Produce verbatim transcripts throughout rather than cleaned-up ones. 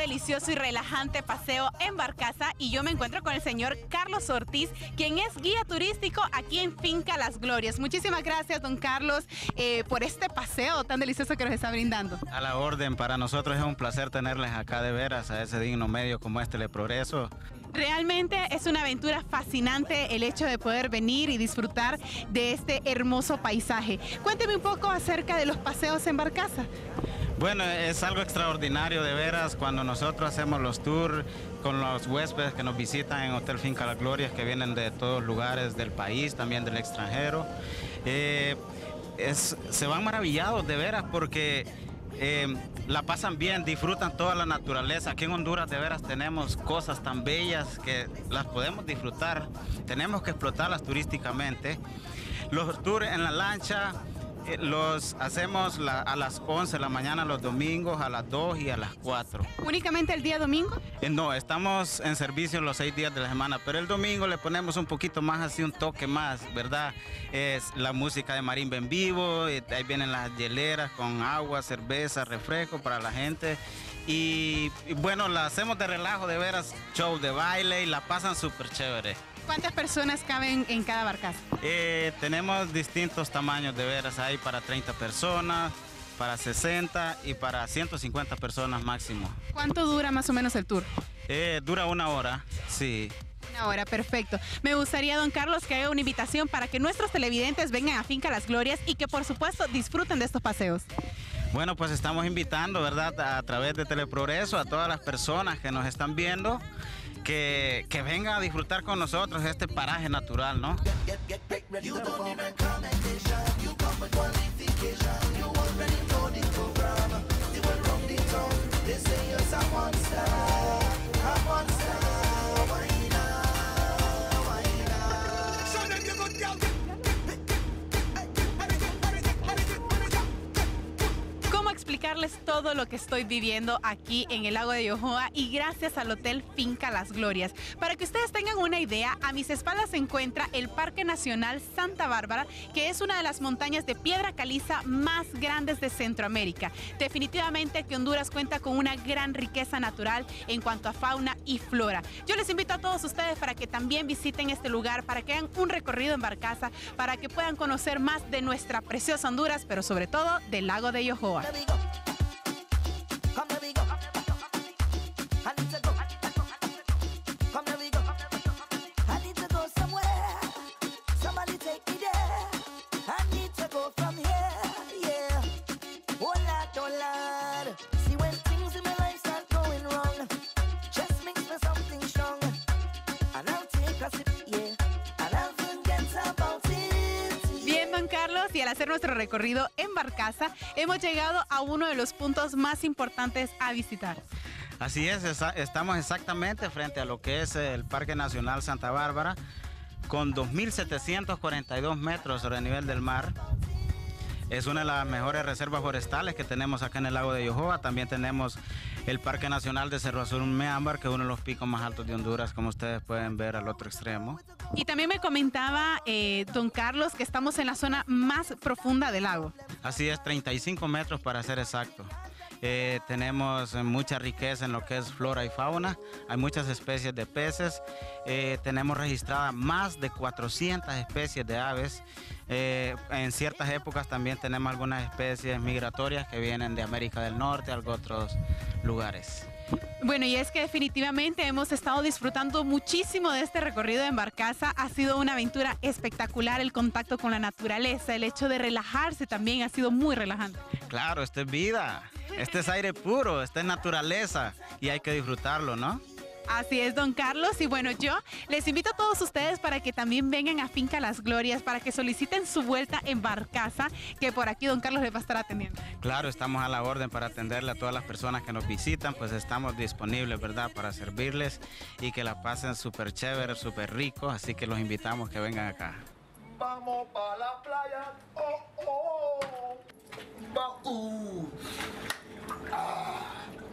delicioso y relajante paseo en Barcaza y yo me encuentro con el señor Carlos Ortiz, quien es guía turístico aquí en Finca Las Glorias. Muchísimas gracias, don Carlos, eh, por este paseo tan delicioso que nos está brindando. A la orden, para nosotros es un placer tenerles acá de veras a ese digno medio como este Le Progreso. Realmente es una aventura fascinante el hecho de poder venir y disfrutar de este hermoso paisaje. Cuénteme un poco acerca de los paseos en Barcaza. Bueno, es algo extraordinario de veras cuando nosotros hacemos los tours con los huéspedes que nos visitan en Hotel Finca Las Glorias, que vienen de todos lugares del país, también del extranjero. Eh, es, se van maravillados de veras porque eh, la pasan bien, disfrutan toda la naturaleza. Aquí en Honduras de veras tenemos cosas tan bellas que las podemos disfrutar. Tenemos que explotarlas turísticamente. Los tours en la lancha los hacemos la, a las once de la mañana los domingos, a las dos y a las cuatro. ¿Únicamente el día domingo? Eh, no, estamos en servicio los seis días de la semana, pero el domingo le ponemos un poquito más, así un toque más, ¿verdad? Es la música de marimba en vivo, eh, ahí vienen las hieleras con agua, cerveza, refresco para la gente. Y, y bueno, la hacemos de relajo, de veras, show de baile y la pasan súper chévere. ¿Cuántas personas caben en cada barcaza? Eh, tenemos distintos tamaños de veras, hay para treinta personas, para sesenta y para ciento cincuenta personas máximo. ¿Cuánto dura más o menos el tour? Eh, dura una hora, sí. Una hora, perfecto. Me gustaría, don Carlos, que haga una invitación para que nuestros televidentes vengan a Finca Las Glorias y que por supuesto disfruten de estos paseos. Bueno, pues estamos invitando, ¿verdad?, a través de Teleprogreso a todas las personas que nos están viendo, que, que vengan a disfrutar con nosotros este paraje natural, ¿no? Explicarles todo lo que estoy viviendo aquí en el lago de Yohoa y gracias al Hotel Finca Las Glorias. Para que ustedes tengan una idea, a mis espaldas se encuentra el Parque Nacional Santa Bárbara, que es una de las montañas de piedra caliza más grandes de Centroamérica. Definitivamente que Honduras cuenta con una gran riqueza natural en cuanto a fauna y flora. Yo les invito a todos ustedes para que también visiten este lugar, para que hagan un recorrido en barcaza, para que puedan conocer más de nuestra preciosa Honduras, pero sobre todo del lago de Yohoa. Y al hacer nuestro recorrido en Barcaza, hemos llegado a uno de los puntos más importantes a visitar. Así es, estamos exactamente frente a lo que es el Parque Nacional Santa Bárbara, con dos mil setecientos cuarenta y dos metros sobre el nivel del mar. Es una de las mejores reservas forestales que tenemos acá en el lago de Yohoa. También tenemos el Parque Nacional de Cerro Azul Meámbar, que es uno de los picos más altos de Honduras, como ustedes pueden ver al otro extremo. Y también me comentaba eh, don Carlos que estamos en la zona más profunda del lago. Así es, treinta y cinco metros para ser exacto. Eh, tenemos mucha riqueza en lo que es flora y fauna, hay muchas especies de peces, eh, tenemos registradas más de cuatrocientas especies de aves. Eh, en ciertas épocas también tenemos algunas especies migratorias que vienen de América del Norte, a otros lugares. Bueno, y es que definitivamente hemos estado disfrutando muchísimo de este recorrido en Barcaza. Ha sido una aventura espectacular, el contacto con la naturaleza, el hecho de relajarse también ha sido muy relajante. Claro, esto es vida, este es aire puro, esta es naturaleza y hay que disfrutarlo, ¿no? Así es, don Carlos. Y bueno, yo les invito a todos ustedes para que también vengan a Finca Las Glorias, para que soliciten su vuelta en Barcaza, que por aquí don Carlos les va a estar atendiendo. Claro, estamos a la orden para atenderle a todas las personas que nos visitan, pues estamos disponibles, ¿verdad?, para servirles y que la pasen súper chévere, súper rico, así que los invitamos que vengan acá. Vamos para la playa, oh, oh, Va, uh. ah.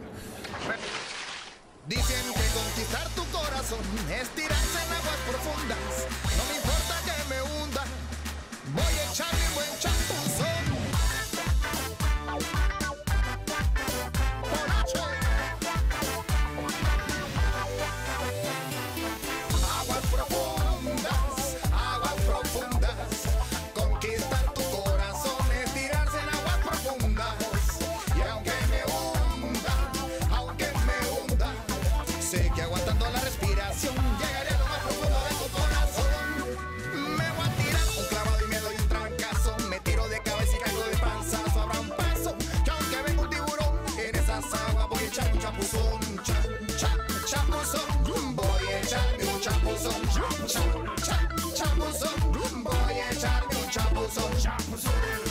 Dicen que conquistar tu corazón es tirarse en aguas profundas. No me importa que me hunda, voy a echarle un buen chapuzón. Bonache. chapuzón, voy a echarme un chapuzón, chapuzón.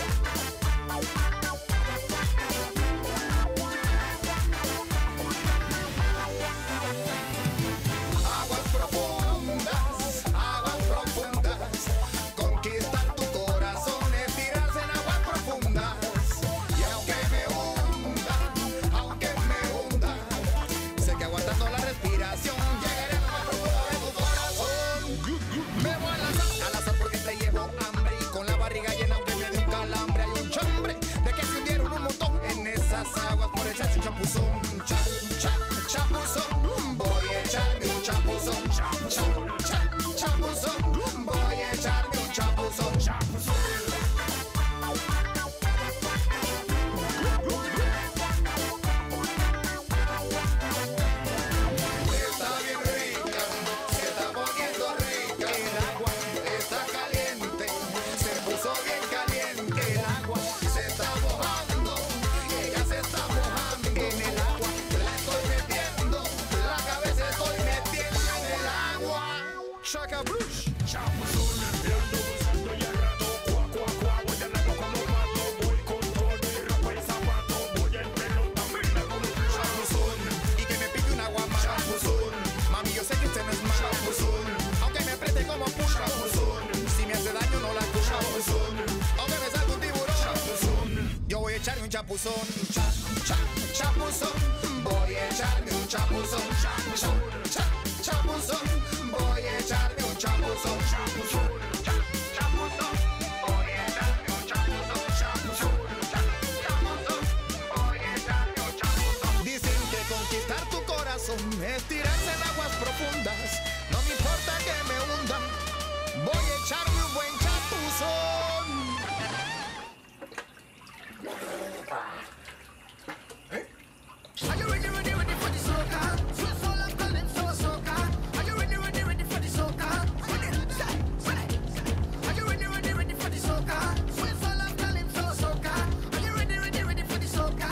Chapuzón, cha, cha, chapuzón, voy a echarme un chapuzón, cha, cha, cha, chapuzón, voy a echarme un chapuzón, chapuzón, cha, chapuzón, voy a echarme un chapuzón, chapuzón, cha, chapuzón, voy a echarme un chapuzón. Dicen que conquistar tu corazón es tirarse en aguas profundas, no me importa que me hundan, voy a echarme un buen chapuzón. Are you ready, ready, ready for the soca? Sweet soul and calling so soca. Are you ready, ready, ready for the soca? Are you ready, ready, ready for the soca? Sweet soul and calling so soca. Are you ready, ready, ready for the soca?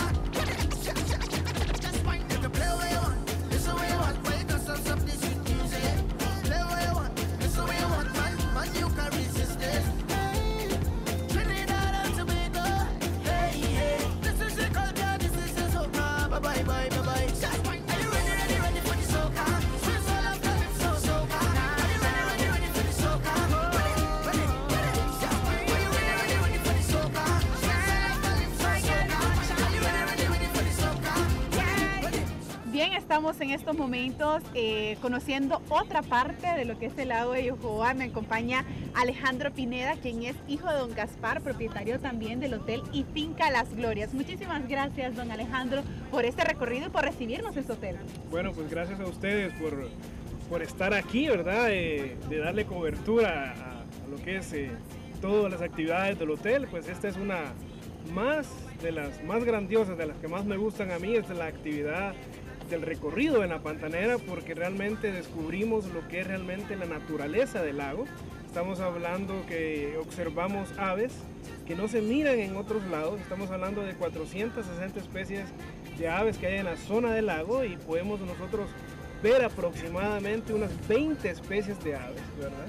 Just wind it to play where you want. Listen where you want. Wake us up, some this sweet music. Play where you want. Listen where you want. Man, man, you can resist this. Hey, Trinidad and Tobago. Hey, hey. This is the culture. This is the soca. Bye bye bye bye bye. Are you ready, ready, ready for the soca? Sweet soul of love, so soca. Are you ready, ready, ready for the soca? Ready, ready, ready. Are you ready, ready, ready for the soca? Sweet soul of love, so soca. Are you ready, ready, ready for the soca? Ready, ready. Bien, estamos en estos momentos eh, conociendo otra parte de lo que es el lago de Yohoa. Me acompaña Alejandro Pineda, quien es hijo de don Gaspar, propietario también del hotel y finca Las Glorias. Muchísimas gracias, don Alejandro, por este recorrido y por recibirnos en este hotel. Bueno, pues gracias a ustedes por, por estar aquí, ¿verdad? Eh, de darle cobertura a, a lo que es eh, todas las actividades del hotel. Pues esta es una más de las más grandiosas, de las que más me gustan a mí, es la actividad del recorrido en la Pantanera, porque realmente descubrimos lo que es realmente la naturaleza del lago. Estamos hablando que observamos aves que no se miran en otros lados. Estamos hablando de cuatrocientas sesenta especies de aves que hay en la zona del lago, y podemos nosotros ver aproximadamente unas veinte especies de aves, ¿verdad?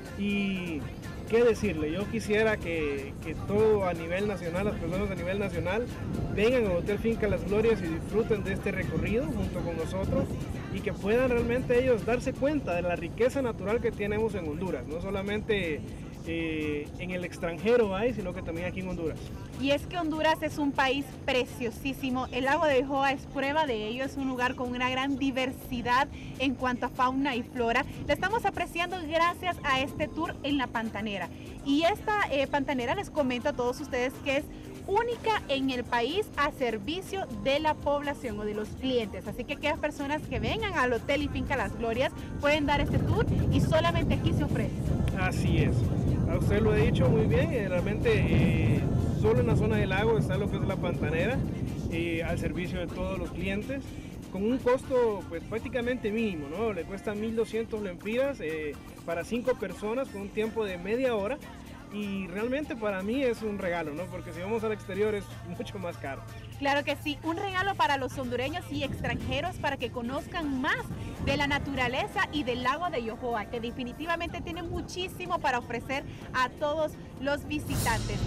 Y qué decirle, yo quisiera que, que todo a nivel nacional, las personas a nivel nacional vengan al Hotel Finca Las Glorias y disfruten de este recorrido junto con nosotros, y que puedan realmente ellos darse cuenta de la riqueza natural que tenemos en Honduras. No solamente eh, en el extranjero hay, sino que también aquí en Honduras. Y es que Honduras es un país preciosísimo. El lago de Yohoa es prueba de ello. Es un lugar con una gran diversidad en cuanto a fauna y flora. La estamos apreciando gracias a este tour en la Pantanera. Y esta eh, Pantanera, les comento a todos ustedes que es única en el país a servicio de la población o de los clientes. Así que aquellas personas que vengan al Hotel y Finca Las Glorias pueden dar este tour, y solamente aquí se ofrece. Así es. A usted lo he dicho muy bien. Eh, realmente eh, solo en la zona del lago está lo que es la Pantanera, eh, al servicio de todos los clientes, con un costo pues prácticamente mínimo, ¿no? Le cuesta mil doscientos lempiras eh, para cinco personas, con un tiempo de media hora. y realmente para mí es un regalo, ¿no? Porque si vamos al exterior es mucho más caro. Claro que sí, un regalo para los hondureños y extranjeros para que conozcan más de la naturaleza y del lago de Yohoa, que definitivamente tiene muchísimo para ofrecer a todos los visitantes.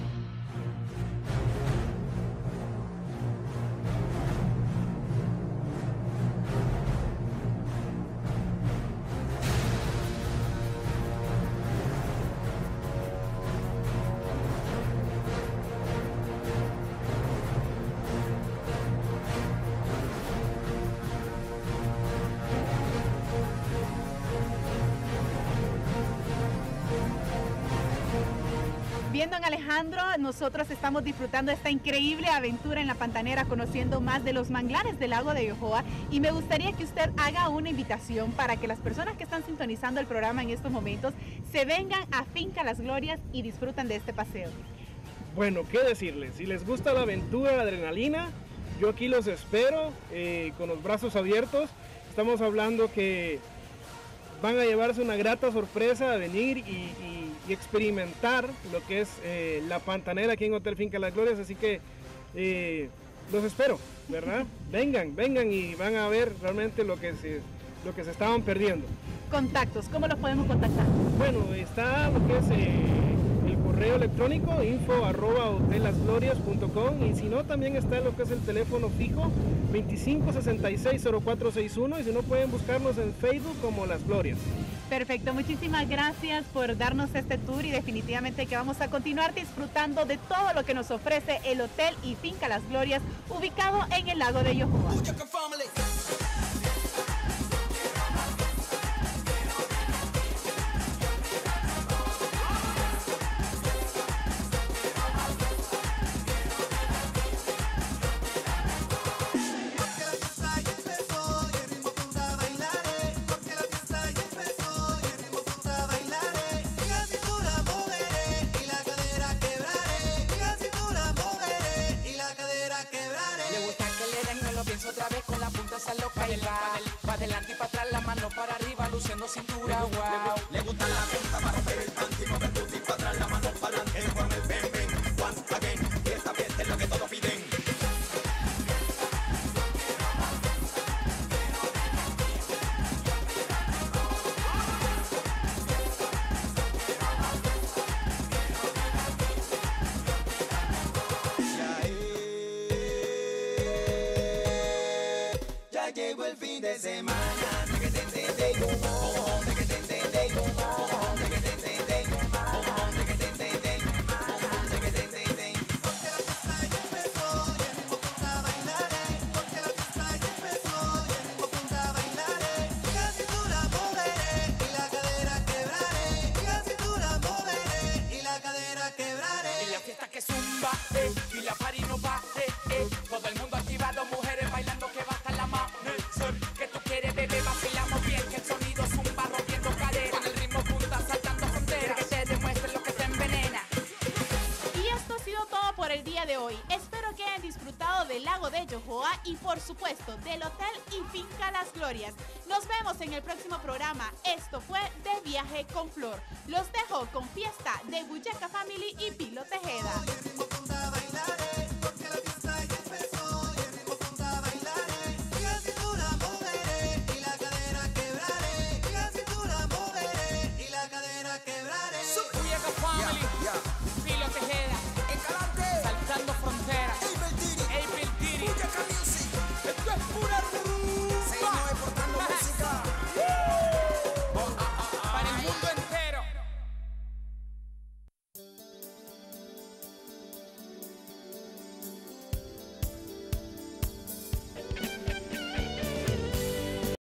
Bien, don Alejandro, nosotros estamos disfrutando esta increíble aventura en la Pantanera, conociendo más de los manglares del lago de Yohoa, y me gustaría que usted haga una invitación para que las personas que están sintonizando el programa en estos momentos se vengan a Finca Las Glorias y disfrutan de este paseo. Bueno, ¿qué decirles? Si les gusta la aventura, la adrenalina, yo aquí los espero eh, con los brazos abiertos. Estamos hablando que van a llevarse una grata sorpresa de venir y, y y experimentar lo que es eh, la Pantanera aquí en Hotel Finca Las Glorias, así que eh, los espero, ¿verdad? Vengan, vengan y van a ver realmente lo que se, lo que se estaban perdiendo. Contactos, ¿cómo los podemos contactar? Bueno, está lo que es eh, el correo electrónico info arroba hotel las glorias punto com, y si no también está lo que es el teléfono fijo veinticinco sesenta y seis cero cuatro sesenta y uno, y si no pueden buscarnos en Facebook como Las Glorias. Perfecto, muchísimas gracias por darnos este tour y definitivamente que vamos a continuar disfrutando de todo lo que nos ofrece el Hotel y Finca Las Glorias, ubicado en el lago de Yohoa. Otra vez con la punta esa loca y va pa' adelante y para atrás, la mano para arriba, luciendo cintura, wow. Le gusta la punta para romper el panty, mover tu tipo atrás, la mano para adelante, con el ven, ven, once again, y esta vez es lo que todos piden. Llegó el fin de semana, Y la fiesta que zumba, eh, y la party no va, eh, eh. Todo el mundo activado, mujeres bailando que va hasta la amanecer. Que tú quieres, bebé, vacilamos bien, que el sonido zumba rompiendo caderas. Con el ritmo punta saltando fronteras, que te demuestre lo que te envenena. Y esto ha sido todo por el día de hoy. Espero que hayan disfrutado del lago de Yohoa y por supuesto del Hotel y Finca Las Glorias. Nos vemos en el próximo programa. Esto fue De Viaje con Flor. Los dejo con Fiesta de Bullaca Family y Pilo Tejeda. Oye, ritmo, punta, bailaré.